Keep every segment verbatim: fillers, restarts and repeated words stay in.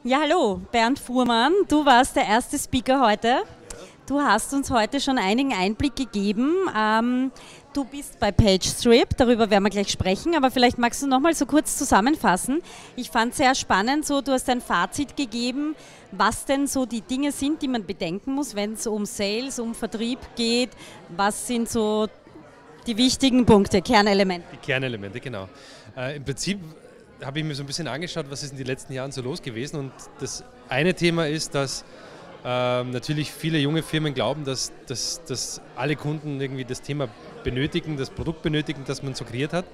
Ja, hallo, Bernd Fuhrmann, du warst der erste Speaker heute. Du hast uns heute schon einigen Einblick gegeben. Ähm, du bist bei PageStrip, darüber werden wir gleich sprechen, aber vielleicht magst du noch mal so kurz zusammenfassen. Ich fand es sehr spannend, so, du hast ein Fazit gegeben, was denn so die Dinge sind, die man bedenken muss, wenn es um Sales, um Vertrieb geht. Was sind so die wichtigen Punkte, Kernelemente? Die Kernelemente, genau. Äh, Im Prinzip habe ich mir so ein bisschen angeschaut, was ist in den letzten Jahren so los gewesen. Und das eine Thema ist, dass ähm, natürlich viele junge Firmen glauben, dass, dass, dass alle Kunden irgendwie das Thema benötigen, das Produkt benötigen, das man so kreiert hat.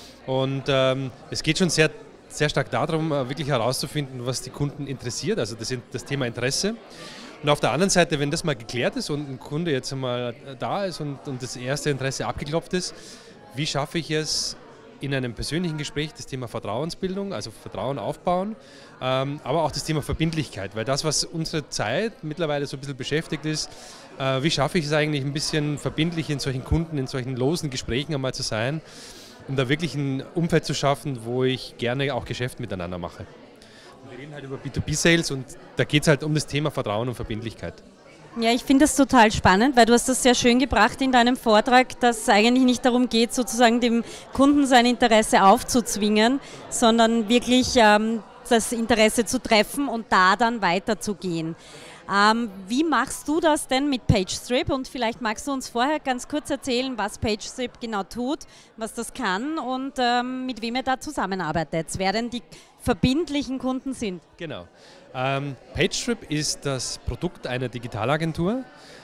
Und ähm, es geht schon sehr, sehr stark darum, wirklich herauszufinden, was die Kunden interessiert, also das, das Thema Interesse. Und auf der anderen Seite, wenn das mal geklärt ist und ein Kunde jetzt einmal da ist und, und das erste Interesse abgeklopft ist, wie schaffe ich es, in einem persönlichen Gespräch das Thema Vertrauensbildung, also Vertrauen aufbauen, ähm, aber auch das Thema Verbindlichkeit, weil das, was unsere Zeit mittlerweile so ein bisschen beschäftigt ist, äh, wie schaffe ich es eigentlich ein bisschen verbindlich in solchen Kunden, in solchen losen Gesprächen einmal zu sein, um da wirklich ein Umfeld zu schaffen, wo ich gerne auch Geschäft miteinander mache. Und wir reden halt über B zwei B Sales und da geht es halt um das Thema Vertrauen und Verbindlichkeit. Ja, ich finde das total spannend, weil du hast das sehr schön gebracht in deinem Vortrag, dass es eigentlich nicht darum geht, sozusagen dem Kunden sein Interesse aufzuzwingen, sondern wirklich ähm, das Interesse zu treffen und da dann weiterzugehen. Ähm, wie machst du das denn mit PageStrip? Und vielleicht magst du uns vorher ganz kurz erzählen, was PageStrip genau tut, was das kann und ähm, mit wem ihr da zusammenarbeitet, wer denn die verbindlichen Kunden sind. Genau. Ähm, PageStrip ist das Produkt einer Digitalagentur.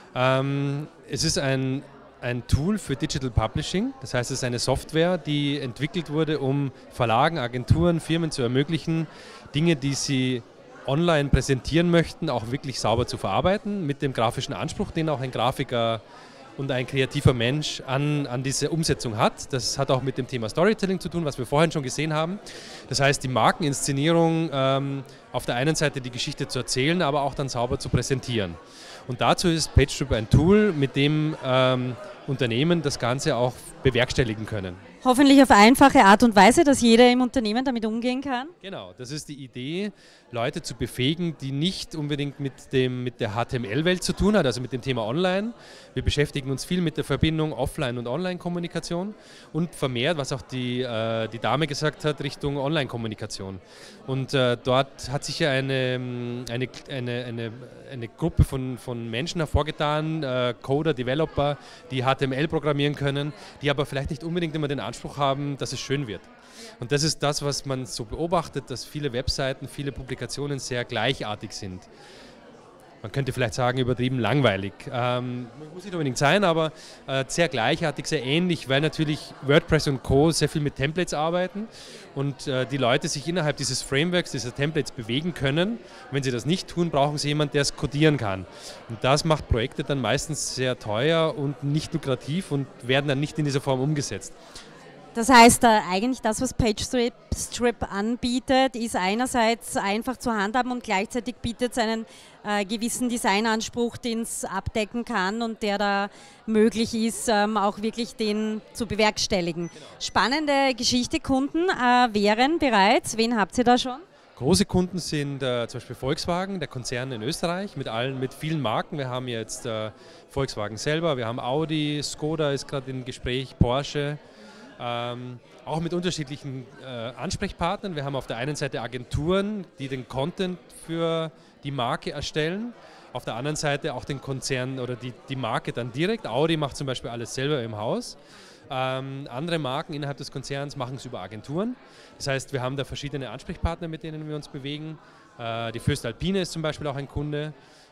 Ähm, es ist ein, ein Tool für Digital Publishing, das heißt, es ist eine Software, die entwickelt wurde, um Verlagen, Agenturen, Firmen zu ermöglichen, Dinge, die sie online präsentieren möchten, auch wirklich sauber zu verarbeiten, mit dem grafischen Anspruch, den auch ein Grafiker und ein kreativer Mensch an, an diese Umsetzung hat. Das hat auch mit dem Thema Storytelling zu tun, was wir vorhin schon gesehen haben. Das heißt, die Markeninszenierung, ähm, auf der einen Seite die Geschichte zu erzählen, aber auch dann sauber zu präsentieren. Und dazu ist PageStrip ein Tool, mit dem ähm, Unternehmen das Ganze auch bewerkstelligen können. Hoffentlich auf einfache Art und Weise, dass jeder im Unternehmen damit umgehen kann. Genau, das ist die Idee, Leute zu befähigen, die nicht unbedingt mit, dem, mit der H T M L-Welt zu tun hat, also mit dem Thema Online. Wir beschäftigen uns viel mit der Verbindung Offline- und Online-Kommunikation und vermehrt, was auch die, äh, die Dame gesagt hat, Richtung Online-Kommunikation. Und äh, dort hat sich ja eine, eine, eine, eine, eine Gruppe von, von Menschen hervorgetan, äh, Coder, Developer, die H T M L programmieren können, die aber vielleicht nicht unbedingt immer den Anspruch haben, dass es schön wird. Und das ist das, was man so beobachtet, dass viele Webseiten, viele Publikationen sehr gleichartig sind. Man könnte vielleicht sagen, übertrieben langweilig. Ähm, muss nicht unbedingt sein, aber äh, sehr gleichartig, sehr ähnlich, weil natürlich WordPress und Co. sehr viel mit Templates arbeiten und äh, die Leute sich innerhalb dieses Frameworks, dieser Templates bewegen können. Und wenn sie das nicht tun, brauchen sie jemanden, der es codieren kann. Und das macht Projekte dann meistens sehr teuer und nicht lukrativ und werden dann nicht in dieser Form umgesetzt. Das heißt, äh, eigentlich das, was PageStrip Strip anbietet, ist einerseits einfach zu handhaben und gleichzeitig bietet es einen äh, gewissen Designanspruch, den es abdecken kann und der da möglich ist, ähm, auch wirklich den zu bewerkstelligen. Genau. Spannende Geschichte, Kunden äh, wären bereits, wen habt ihr da schon? Große Kunden sind äh, zum Beispiel Volkswagen, der Konzern in Österreich, mit allen, mit vielen Marken. Wir haben jetzt äh, Volkswagen selber, wir haben Audi, Skoda ist gerade im Gespräch, Porsche. Ähm, auch mit unterschiedlichen äh, Ansprechpartnern. Wir haben auf der einen Seite Agenturen, die den Content für die Marke erstellen, auf der anderen Seite auch den Konzern oder die, die Marke dann direkt. Audi macht zum Beispiel alles selber im Haus. Ähm, andere Marken innerhalb des Konzerns machen es über Agenturen. Das heißt, wir haben da verschiedene Ansprechpartner, mit denen wir uns bewegen. Äh, die Voestalpine ist zum Beispiel auch ein Kunde.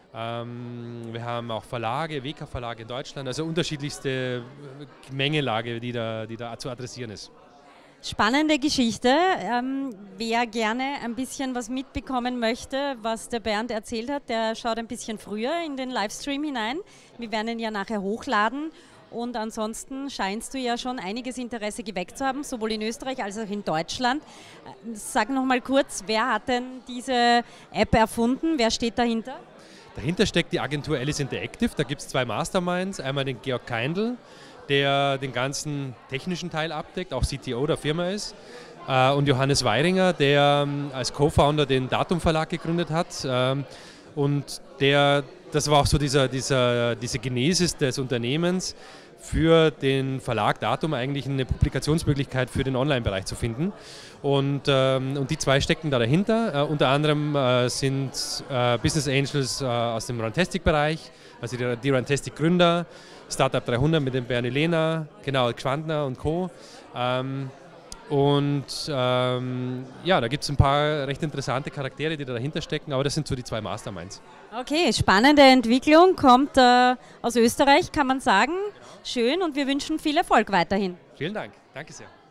Ähm, wir haben auch Verlage, W K-Verlage in Deutschland, also unterschiedlichste Gemengelage, die da, die da zu adressieren ist. Spannende Geschichte. Ähm, wer gerne ein bisschen was mitbekommen möchte, was der Bernd erzählt hat, der schaut ein bisschen früher in den Livestream hinein. Wir werden ihn ja nachher hochladen. Und ansonsten scheinst du ja schon einiges Interesse geweckt zu haben, sowohl in Österreich als auch in Deutschland. Sag noch mal kurz, wer hat denn diese App erfunden? Wer steht dahinter? Dahinter steckt die Agentur Alice Interactive. Da gibt es zwei Masterminds. Einmal den Georg Keindl, der den ganzen technischen Teil abdeckt, auch C T O der Firma ist. äh, und Johannes Weiringer, der ähm, als Co-Founder den Datum Verlag gegründet hat. Ähm, und der, das war auch so dieser, dieser, diese Genesis des Unternehmens, für den Verlag Datum eigentlich eine Publikationsmöglichkeit für den Online-Bereich zu finden. Und, ähm, und die zwei stecken da dahinter. Äh, unter anderem äh, sind äh, Business Angels äh, aus dem Runtastic-Bereich, also die, die Runtastic-Gründer, Startup dreihundert mit dem Bernie Lehner, genau, Gschwandner und Co. Ähm, und ähm, ja, da gibt es ein paar recht interessante Charaktere, die da dahinter stecken, aber das sind so die zwei Masterminds. Okay, spannende Entwicklung, kommt äh, aus Österreich, kann man sagen. Schön und wir wünschen viel Erfolg weiterhin. Vielen Dank, danke sehr.